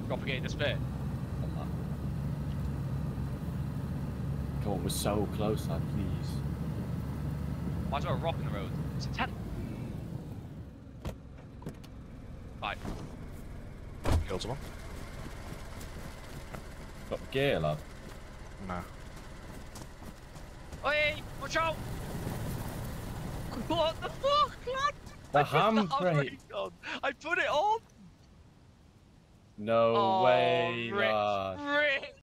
Propagating the spit. Come on, we're so close, lad, please. Why is there a rock in the road? It's a tent. Right. Killed someone? Got gear, lad. Nah. Oi! Watch out! What the fuck, lad? The I put the handbrake. on. I put it on. No way, Rich, lad. rich.